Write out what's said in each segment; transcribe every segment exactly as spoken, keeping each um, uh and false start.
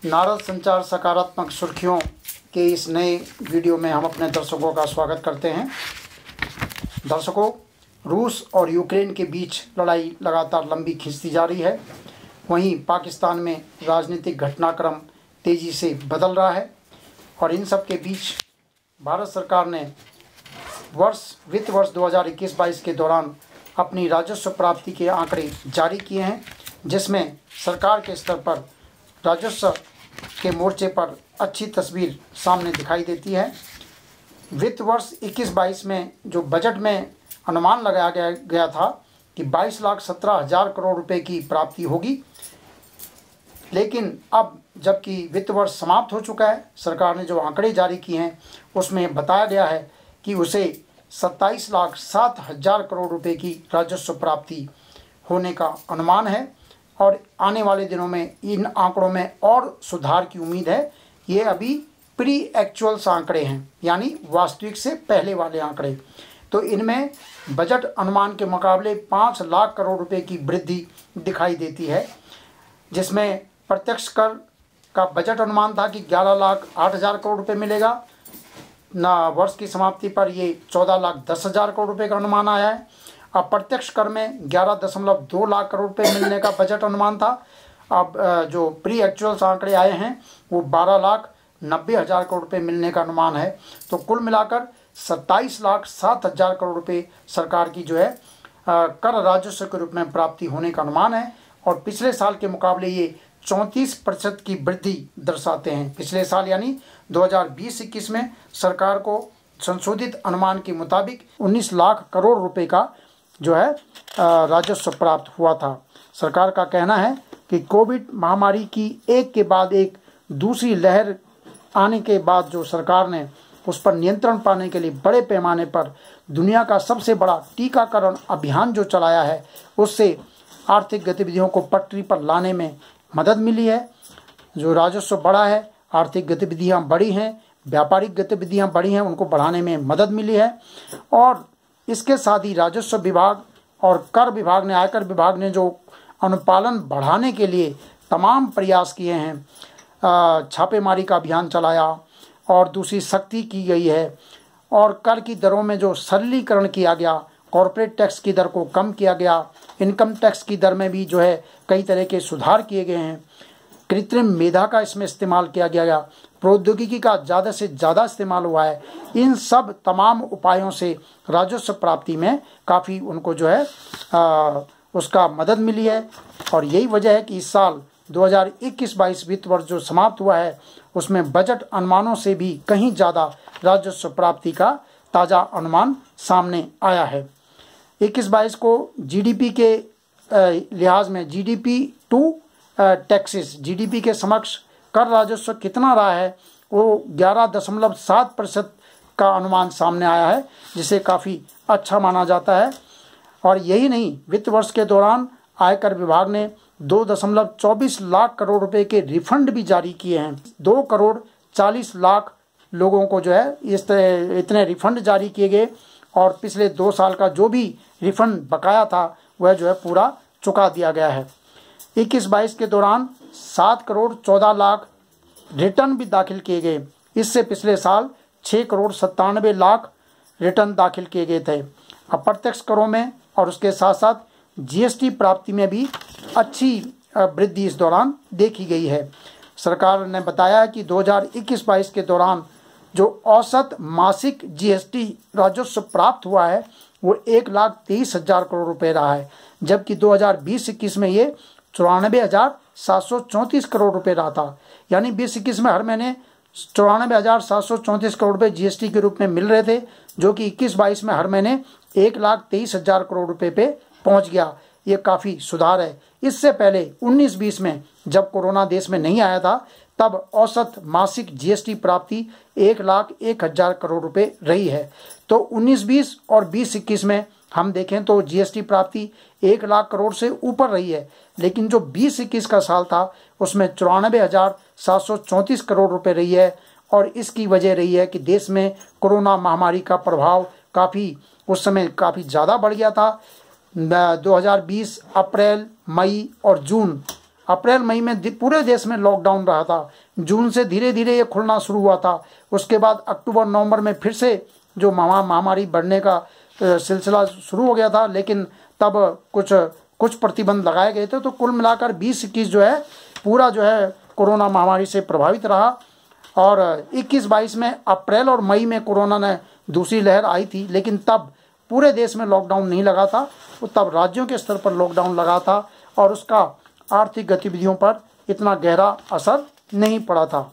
नारद संचार सकारात्मक सुर्खियों के इस नए वीडियो में हम अपने दर्शकों का स्वागत करते हैं। दर्शकों, रूस और यूक्रेन के बीच लड़ाई लगातार लंबी खिंचती जा रही है। वहीं पाकिस्तान में राजनीतिक घटनाक्रम तेज़ी से बदल रहा है और इन सब के बीच भारत सरकार ने वर्ष वित्त वर्ष दो हज़ार इक्कीस बाईस के दौरान अपनी राजस्व प्राप्ति के आंकड़े जारी किए हैं, जिसमें सरकार के स्तर पर राजस्व के मोर्चे पर अच्छी तस्वीर सामने दिखाई देती है। वित्त वर्ष इक्कीस बाईस में जो बजट में अनुमान लगाया गया गया था कि बाईस लाख सत्रह हज़ार करोड़ रुपए की प्राप्ति होगी, लेकिन अब जबकि वित्त वर्ष समाप्त हो चुका है, सरकार ने जो आंकड़े जारी किए हैं उसमें बताया गया है कि उसे सत्ताईस लाख सात हज़ार करोड़ रुपए की राजस्व प्राप्ति होने का अनुमान है और आने वाले दिनों में इन आंकड़ों में और सुधार की उम्मीद है। ये अभी प्री एक्चुअल्स आंकड़े हैं, यानी वास्तविक से पहले वाले आंकड़े। तो इनमें बजट अनुमान के मुकाबले पाँच लाख करोड़ रुपए की वृद्धि दिखाई देती है, जिसमें प्रत्यक्ष कर का बजट अनुमान था कि ग्यारह लाख आठ हज़ार करोड़ रुपए मिलेगा ना, वर्ष की समाप्ति पर ये चौदह लाख दस हज़ार करोड़ रुपए का अनुमान आया है। अप्रत्यक्ष कर में ग्यारह दशमलव दो लाख करोड़ रुपए मिलने का बजट अनुमान था। अब जो प्री एक्चुअल्स आंकड़े आए हैं वो बारह लाख नब्बे हज़ार करोड़ रुपए मिलने का अनुमान है। तो कुल मिलाकर सत्ताईस लाख सात हज़ार करोड़ रुपए सरकार की जो है कर राजस्व के रूप में प्राप्ति होने का अनुमान है और पिछले साल के मुकाबले ये चौंतीस प्रतिशत की वृद्धि दर्शाते हैं। पिछले साल यानी दो हज़ार बीस इक्कीस में सरकार को संशोधित अनुमान के मुताबिक उन्नीस लाख करोड़ रुपए का जो है राजस्व प्राप्त हुआ था। सरकार का कहना है कि कोविड महामारी की एक के बाद एक दूसरी लहर आने के बाद जो सरकार ने उस पर नियंत्रण पाने के लिए बड़े पैमाने पर दुनिया का सबसे बड़ा टीकाकरण अभियान जो चलाया है, उससे आर्थिक गतिविधियों को पटरी पर लाने में मदद मिली है। जो राजस्व बढ़ा है, आर्थिक गतिविधियां बढ़ी हैं, व्यापारिक गतिविधियां बढ़ी हैं, उनको बढ़ाने में मदद मिली है। और इसके साथ ही राजस्व विभाग और कर विभाग ने आयकर विभाग ने जो अनुपालन बढ़ाने के लिए तमाम प्रयास किए हैं, छापेमारी का अभियान चलाया और दूसरी सख्ती की गई है और कर की दरों में जो सरलीकरण किया गया, कॉर्पोरेट टैक्स की दर को कम किया गया, इनकम टैक्स की दर में भी जो है कई तरह के सुधार किए गए हैं। कृत्रिम मेधा का इसमें इस्तेमाल किया गया, प्रौद्योगिकी का ज़्यादा से ज़्यादा इस्तेमाल हुआ है। इन सब तमाम उपायों से राजस्व प्राप्ति में काफ़ी उनको जो है आ, उसका मदद मिली है और यही वजह है कि इस साल दो हज़ार इक्कीस बाईस वित्त वर्ष जो समाप्त हुआ है उसमें बजट अनुमानों से भी कहीं ज़्यादा राजस्व प्राप्ति का ताज़ा अनुमान सामने आया है। इक्कीस बाईस को जीडीपी के लिहाज में जीडीपी टू टैक्सेस जीडीपी के समक्ष कर राजस्व कितना रहा है वो ग्यारह दशमलव सात प्रतिशत का अनुमान सामने आया है, जिसे काफ़ी अच्छा माना जाता है। और यही नहीं, वित्त वर्ष के दौरान आयकर विभाग ने दो दशमलव चौबीस लाख करोड़ रुपए के रिफंड भी जारी किए हैं। दो करोड़ चालीस लाख लोगों को जो है इस तरह इतने रिफंड जारी किए गए और पिछले दो साल का जो भी रिफंड बकाया था वह जो है पूरा चुका दिया गया है। इक्कीस बाईस के दौरान सात करोड़ चौदह लाख रिटर्न भी दाखिल किए गए। इससे पिछले साल छः करोड़ सत्तानवे लाख रिटर्न दाखिल किए गए थे। अप्रत्यक्ष करों में और उसके साथ साथ जीएसटी प्राप्ति में भी अच्छी वृद्धि इस दौरान देखी गई है। सरकार ने बताया कि दो हज़ार इक्कीस बाईस के दौरान जो औसत मासिक जीएसटी राजस्व प्राप्त हुआ है वो एक लाख तेईस हज़ार करोड़ रुपए रहा है, जबकि दो हज़ार बीस इक्कीस में ये चौरानवे हज़ार सात सौ चौंतीस करोड़ रुपए रहा था। यानी बीस इक्कीस में हर महीने चौरानवे हज़ार सात सौ चौंतीस करोड़ रुपए जीएसटी के रूप में मिल रहे थे, जो कि इक्कीस बाईस में हर महीने एक लाख तेईस हज़ार करोड़ रुपए पे पहुंच गया। ये काफ़ी सुधार है। इससे पहले उन्नीस बीस में जब कोरोना देश में नहीं आया था तब औसत मासिक जीएसटी प्राप्ति एक लाख एक हज़ार करोड़ रुपए रही है। तो उन्नीस बीस और बीस इक्कीस में हम देखें तो जीएसटी प्राप्ति एक लाख करोड़ से ऊपर रही है, लेकिन जो बीस इक्कीस का साल था उसमें चौरानवे हज़ार सात सौ चौंतीस करोड़ रुपए रही है और इसकी वजह रही है कि देश में कोरोना महामारी का प्रभाव काफ़ी उस समय काफ़ी ज़्यादा बढ़ गया था। दो हज़ार बीस अप्रैल, मई और जून अप्रैल मई में पूरे देश में लॉकडाउन रहा था। जून से धीरे धीरे ये खुलना शुरू हुआ था। उसके बाद अक्टूबर नवंबर में फिर से जो महामारी बढ़ने का सिलसिला शुरू हो गया था, लेकिन तब कुछ कुछ प्रतिबंध लगाए गए थे। तो कुल मिलाकर बीस इक्कीस जो है पूरा जो है कोरोना महामारी से प्रभावित रहा। और इक्कीस बाईस में अप्रैल और मई में कोरोना ने दूसरी लहर आई थी, लेकिन तब पूरे देश में लॉकडाउन नहीं लगा था, वो तब राज्यों के स्तर पर लॉकडाउन लगा था और उसका आर्थिक गतिविधियों पर इतना गहरा असर नहीं पड़ा था।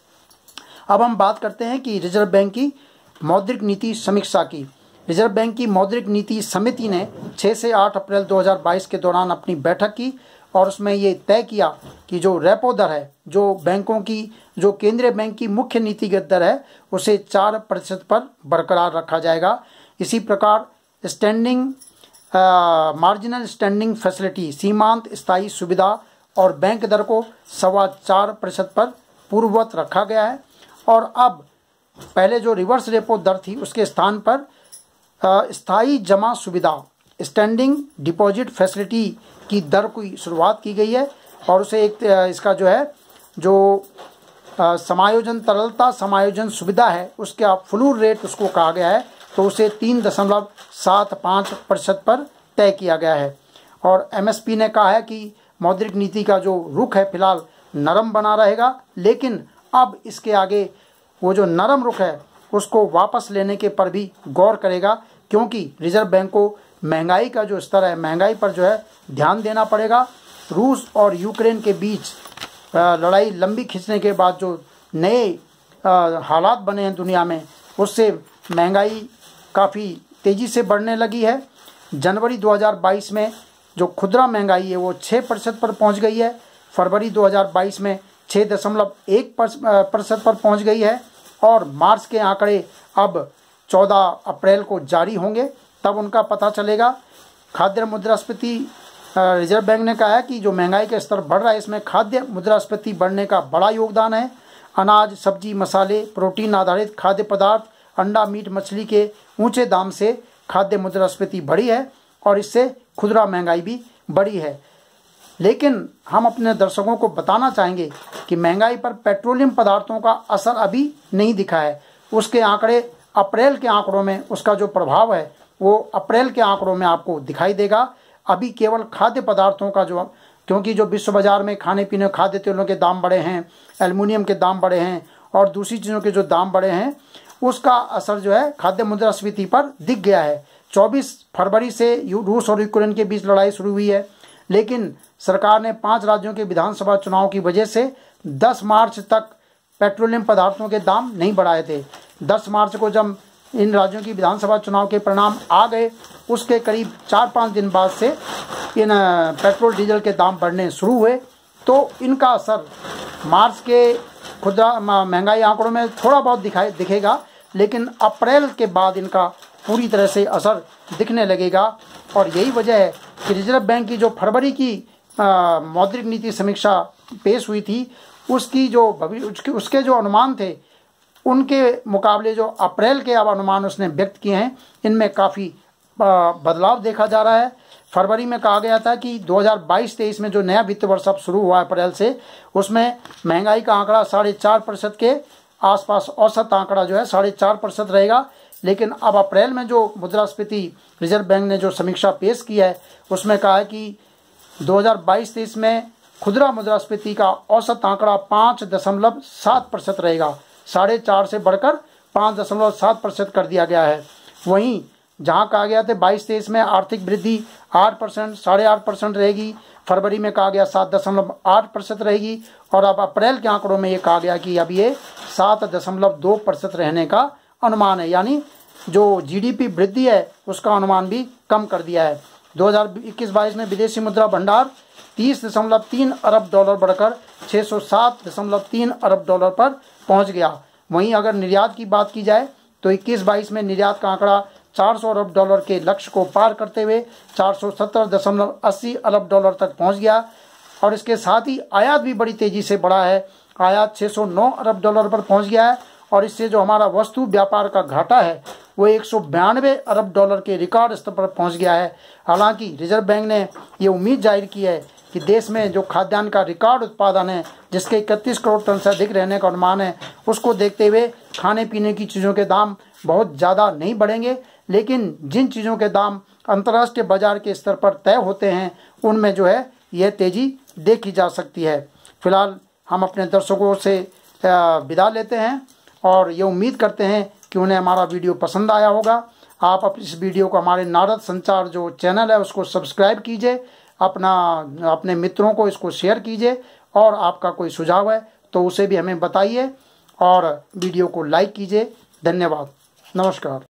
अब हम बात करते हैं कि रिजर्व बैंक की मौद्रिक नीति समीक्षा की। रिजर्व बैंक की मौद्रिक नीति समिति ने छह से आठ अप्रैल दो हज़ार बाईस के दौरान अपनी बैठक की और उसमें ये तय किया कि जो रेपो दर है, जो बैंकों की जो केंद्रीय बैंक की मुख्य नीतिगत दर है, उसे चार प्रतिशत पर बरकरार रखा जाएगा। इसी प्रकार स्टैंडिंग मार्जिनल स्टैंडिंग फैसिलिटी सीमांत स्थायी सुविधा और बैंक दर को सवा चार प्रतिशत पर पूर्ववत रखा गया है। और अब पहले जो रिवर्स रेपो दर थी उसके स्थान पर स्थायी जमा सुविधा स्टैंडिंग डिपॉजिट फैसिलिटी की दर की शुरुआत की गई है और उसे एक इसका जो है जो समायोजन तरलता समायोजन सुविधा है उसका फ्लोर रेट उसको कहा गया है, तो उसे तीन दशमलव सात पाँच प्रतिशत पर तय किया गया है। और एमएसपी ने कहा है कि मौद्रिक नीति का जो रुख है फिलहाल नरम बना रहेगा, लेकिन अब इसके आगे वो जो नरम रुख है उसको वापस लेने के पर भी गौर करेगा, क्योंकि रिजर्व बैंक को महंगाई का जो स्तर है महंगाई पर जो है ध्यान देना पड़ेगा। रूस और यूक्रेन के बीच लड़ाई लंबी खींचने के बाद जो नए हालात बने हैं दुनिया में, उससे महंगाई काफ़ी तेज़ी से बढ़ने लगी है। जनवरी दो हज़ार बाईस में जो खुदरा महंगाई है वो छः प्रतिशत पर पहुंच गई है, फरवरी दो हज़ार बाईस में छः दशमलव एक प्रतिशत पर पहुंच गई है और मार्च के आंकड़े अब चौदह अप्रैल को जारी होंगे, तब उनका पता चलेगा। खाद्य मुद्रास्फीति रिजर्व बैंक ने कहा है कि जो महंगाई का स्तर बढ़ रहा है इसमें खाद्य मुद्रास्फीति बढ़ने का बड़ा योगदान है। अनाज, सब्जी, मसाले, प्रोटीन आधारित खाद्य पदार्थ, अंडा, मीट, मछली के ऊंचे दाम से खाद्य मुद्रास्फीति बढ़ी है और इससे खुदरा महंगाई भी बढ़ी है। लेकिन हम अपने दर्शकों को बताना चाहेंगे कि महंगाई पर पेट्रोलियम पदार्थों का असर अभी नहीं दिखा है। उसके आंकड़े अप्रैल के आंकड़ों में उसका जो प्रभाव है वो अप्रैल के आंकड़ों में आपको दिखाई देगा। अभी केवल खाद्य पदार्थों का जो, क्योंकि जो विश्व बाजार में खाने पीने खाद्य तेलों के दाम बढ़े हैं, एल्युमिनियम के दाम बढ़े हैं और दूसरी चीज़ों के जो दाम बढ़े हैं, उसका असर जो है खाद्य मुद्रास्फीति पर दिख गया है। चौबीस फरवरी से रूस और यूक्रेन के बीच लड़ाई शुरू हुई है, लेकिन सरकार ने पांच राज्यों के विधानसभा चुनाव की वजह से दस मार्च तक पेट्रोलियम पदार्थों के दाम नहीं बढ़ाए थे। दस मार्च को जब इन राज्यों की विधानसभा चुनाव के परिणाम आ गए, उसके करीब चार पाँच दिन बाद से इन पेट्रोल डीजल के दाम बढ़ने शुरू हुए। तो इनका असर मार्च के खुदरा महंगाई आंकड़ों में थोड़ा बहुत दिखाई दिखेगा, लेकिन अप्रैल के बाद इनका पूरी तरह से असर दिखने लगेगा। और यही वजह है कि रिजर्व बैंक की जो फरवरी की मौद्रिक नीति समीक्षा पेश हुई थी, उसकी जो उसके, उसके जो अनुमान थे उनके मुकाबले जो अप्रैल के अब अनुमान उसने व्यक्त किए हैं, इनमें काफ़ी बदलाव देखा जा रहा है। फरवरी में कहा गया था कि दो हज़ार बाईस तेईस में जो नया वित्त वर्ष अब शुरू हुआ है अप्रैल से, उसमें महंगाई का आंकड़ा साढ़े चार प्रतिशत के आसपास औसत आंकड़ा जो है साढ़े चार प्रतिशत रहेगा। लेकिन अब अप्रैल में जो मुद्रास्फीति रिजर्व बैंक ने जो समीक्षा पेश की है उसमें कहा है कि दो हज़ार बाईस तेईस में खुदरा मुद्रास्फीति का औसत आंकड़ा पाँच दशमलव सात प्रतिशत रहेगा। साढ़े चार से बढ़कर पाँच दशमलव सात प्रतिशत कर दिया गया है। वहीं जहां कहा गया था बाईस तेईस में आर्थिक वृद्धि आठ परसेंट साढ़े आठ परसेंट रहेगी, फरवरी में कहा गया सात दशमलव आठ प्रतिशत रहेगी और अब अप्रैल के आंकड़ों में ये कहा गया कि अब ये सात दशमलव दो प्रतिशत रहने का अनुमान है। यानी जो जीडीपी वृद्धि है उसका अनुमान भी कम कर दिया है। दो हज़ार इक्कीस बाईस में विदेशी मुद्रा भंडार तीस दशमलव तीन अरब डॉलर बढ़कर छः सौ सात दशमलव तीन अरब डॉलर पर पहुंच गया। वहीं अगर निर्यात की बात की जाए तो इक्कीस बाईस में निर्यात का आंकड़ा चार सौ अरब डॉलर के लक्ष्य को पार करते हुए चार सौ सत्तर दशमलव अस्सी अरब डॉलर तक पहुंच गया। और इसके साथ ही आयात भी बड़ी तेज़ी से बढ़ा है, आयात छः सौ नौ अरब डॉलर पर पहुंच गया है और इससे जो हमारा वस्तु व्यापार का घाटा है वो एक सौ बयानवे अरब डॉलर के रिकॉर्ड स्तर पर पहुंच गया है। हालांकि रिजर्व बैंक ने ये उम्मीद जाहिर की है कि देश में जो खाद्यान्न का रिकॉर्ड उत्पादन है, जिसके इकतीस करोड़ टन से अधिक रहने का अनुमान है, उसको देखते हुए खाने पीने की चीज़ों के दाम बहुत ज़्यादा नहीं बढ़ेंगे। लेकिन जिन चीज़ों के दाम अंतर्राष्ट्रीय बाजार के स्तर पर तय होते हैं, उनमें जो है यह तेज़ी देखी जा सकती है। फिलहाल हम अपने दर्शकों से विदा लेते हैं और ये उम्मीद करते हैं कि उन्हें हमारा वीडियो पसंद आया होगा। आप अपने इस वीडियो को हमारे नारद संचार जो चैनल है उसको सब्सक्राइब कीजिए, अपना अपने मित्रों को इसको शेयर कीजिए, और आपका कोई सुझाव है तो उसे भी हमें बताइए और वीडियो को लाइक कीजिए। धन्यवाद, नमस्कार।